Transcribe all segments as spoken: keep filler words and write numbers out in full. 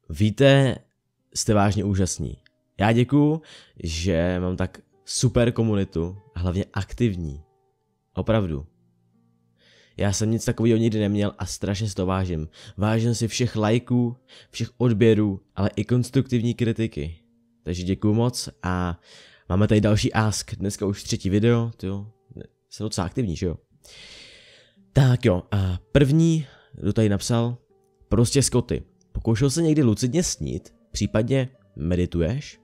Víte, jste vážně úžasní. Já děkuju, že mám tak super komunitu a hlavně aktivní. Opravdu. Já jsem nic takového nikdy neměl a strašně si to vážím. Vážím si všech lajků, všech odběrů, ale i konstruktivní kritiky. Takže děkuju moc a máme tady další ask. Dneska už třetí video, jo. Jsem docela aktivní, že jo? Tak jo, a první, kdo tady napsal, prostě Scotty. Pokoušel se někdy lucidně snít, případně medituješ?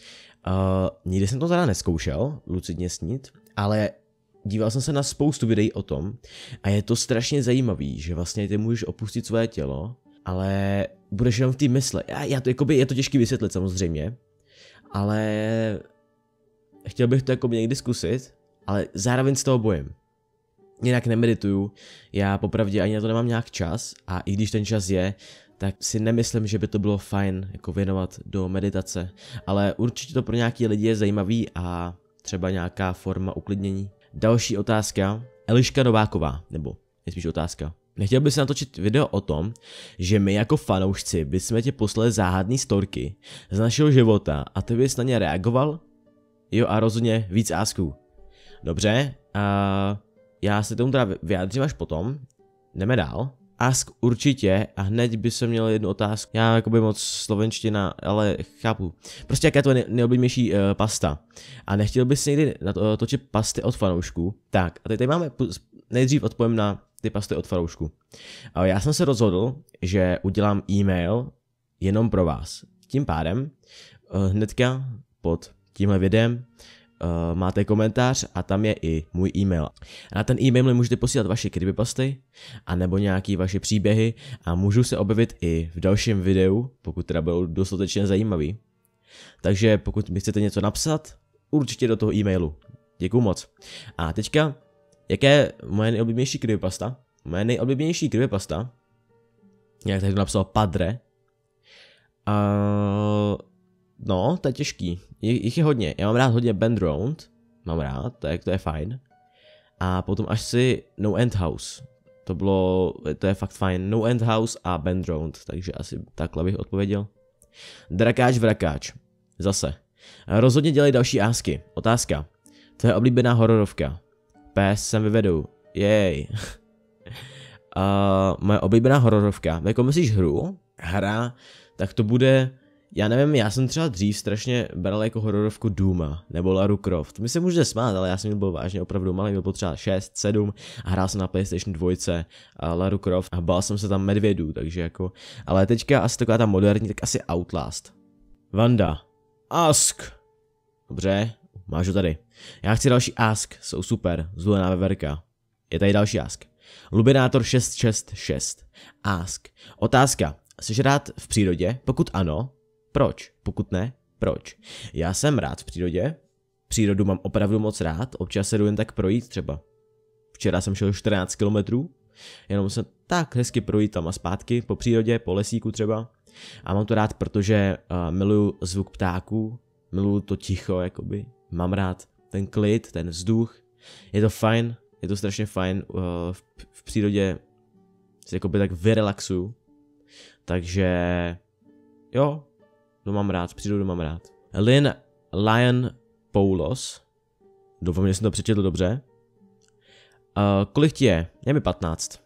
Uh, nikdy jsem to teda neskoušel, lucidně snít, ale díval jsem se na spoustu videí o tom a je to strašně zajímavý, že vlastně ty můžeš opustit své tělo, ale budeš jenom v té mysli. Já, já to, jakoby, je to těžký vysvětlit samozřejmě, ale chtěl bych to jakoby někdy zkusit, ale zároveň z toho bojím. Jinak nemedituju, já popravdě ani na to nemám nějak čas a i když ten čas je, tak si nemyslím, že by to bylo fajn jako věnovat do meditace, ale určitě to pro nějaký lidi je zajímavý a třeba nějaká forma uklidnění. Další otázka, Eliška Nováková, nebo je spíš otázka. Nechtěl bys natočit video o tom, že my jako fanoušci bychom ti poslali záhadný storky z našeho života a ty bys na ně reagoval? Jo a rozhodně víc asků. Dobře, a já se tomu teda vyjádřím až potom, jdeme dál. Ask určitě a hned by se měl jednu otázku. Já jakoby moc slovenština, ale chápu. Prostě jaká je to nejoblíbenější uh, pasta. A nechtěl bys někdy natočit pasty od fanoušků? Tak, a teď tady máme, nejdřív odpovím na ty pasty od fanoušků. Uh, já jsem se rozhodl, že udělám e-mail jenom pro vás. Tím pádem uh, hnedka pod tímhle videem Uh, máte komentář a tam je i můj e-mail. A na ten e-mail mi můžete posílat vaše creepypasty a nebo nějaký vaše příběhy a můžu se objevit i v dalším videu, pokud teda budou dostatečně zajímavý. Takže pokud mi chcete něco napsat, určitě do toho e-mailu. Děkuju moc. A teďka, jaké je moje nejoblíbenější creepypasta? Moje nejoblíbenější creepypasta, jak tady napsal Padre. Uh, No, to je těžký. Jich je hodně. Já mám rád hodně Bend Round. Mám rád, to je, to je fajn. A potom až si No End House. To bylo, to je fakt fajn. No End House a Bend Round. Takže asi takhle bych odpověděl. Drakáč vrakáč. Zase. Rozhodně dělej další ásky. Otázka. Tvoje oblíbená hororovka. Pes jsem vyvedou. Jej. uh, moje oblíbená hororovka. Jako myslíš hru? Hra. Tak to bude... Já nevím, já jsem třeba dřív strašně bral jako hororovku Dooma, nebo Laru Croft. My se můžete smát, ale já jsem byl vážně opravdu malý, byl potřeba šest, sedm a hrál jsem na PlayStation dva a Laru Croft a bál jsem se tam medvědů, takže jako... Ale teďka asi taková ta moderní, tak asi Outlast. Vanda. Ask. Dobře, máš ho tady. Já chci další ask, jsou super, zvolená veverka. Je tady další ask. Lubinátor šest šest šest. Ask. Otázka. Jsi rád v přírodě? Pokud ano, proč? Pokud ne, proč? Já jsem rád v přírodě, přírodu mám opravdu moc rád, občas se jdu jen tak projít třeba. Včera jsem šel čtrnáct kilometrů, jenom jsem tak hezky projít tam a zpátky po přírodě, po lesíku třeba. A mám to rád, protože uh, miluju zvuk ptáků, miluju to ticho, jakoby. Mám rád ten klid, ten vzduch, je to fajn, je to strašně fajn, uh, v, v přírodě si jakoby tak vyrelaxuju. Takže jo, to mám rád, přírodu mám rád. Lynn Lion Poulos, doufám, že jsem to přečetl dobře. Uh, kolik ti je? Je mi patnáct.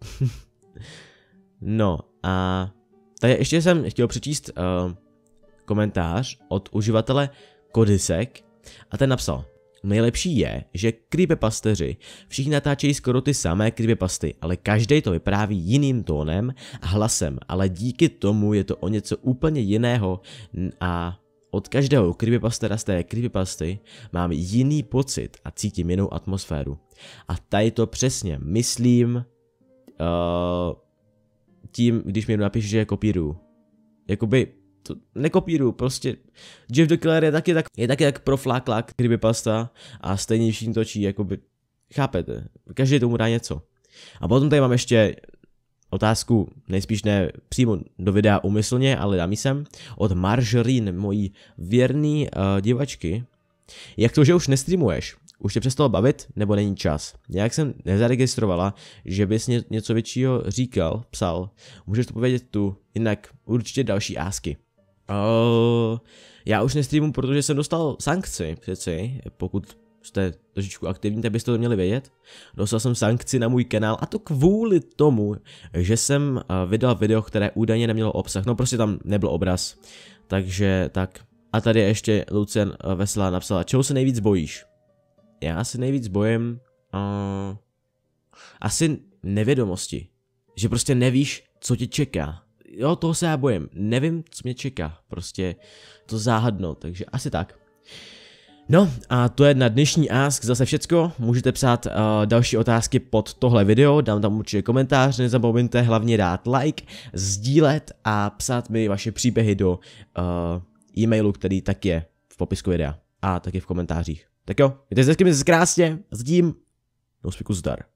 No a tady ještě jsem chtěl přečíst uh, komentář od uživatele Kodisek a ten napsal: nejlepší je, že creepypasteři všichni natáčejí skoro ty samé creepypasty, ale každý to vypráví jiným tónem a hlasem, ale díky tomu je to o něco úplně jiného a od každého creepypastera z té creepypasty mám jiný pocit a cítím jinou atmosféru. A tady to přesně myslím uh, tím, když mi napíš, že je kopíruju. Jakoby to nekopíruju, prostě Jeff the Killer je taky tak, je taky tak profláklák creepypasta a stejně všichni točí, jakoby, chápete, každý tomu dá něco. A potom tady mám ještě otázku, nejspíš ne přímo do videa umyslně, ale dám jsem, od Marjorie, mojí věrný uh, divačky. Jak to, že už nestreamuješ? už tě přestalo bavit, nebo není čas? Nějak jsem nezaregistrovala, že bys ně, něco většího říkal, psal. Můžeš to povědět tu, jinak určitě další ásky. Uh, já už nestreamu, protože jsem dostal sankci, přeci, pokud jste trošičku aktivní, tak byste to měli vědět. Dostal jsem sankci na můj kanál a to kvůli tomu, že jsem vydal video, které údajně nemělo obsah, no prostě tam nebyl obraz. Takže tak. A tady ještě Lucian Veselá napsala, čeho se nejvíc bojíš? Já se nejvíc bojím uh, asi nevědomosti. Že prostě nevíš, co tě čeká. Jo, toho se já bojím. Nevím, co mě čeká. Prostě to záhadno, takže asi tak. No a to je na dnešní Ask zase všecko. Můžete psát uh, další otázky pod tohle video, dám tam určitě komentář, nezapomeňte hlavně dát like, sdílet a psát mi vaše příběhy do uh, e-mailu, který tak je v popisku videa a taky v komentářích. Tak jo, mějte se hezky, mějte se krásně a zatím, no spíku zdar.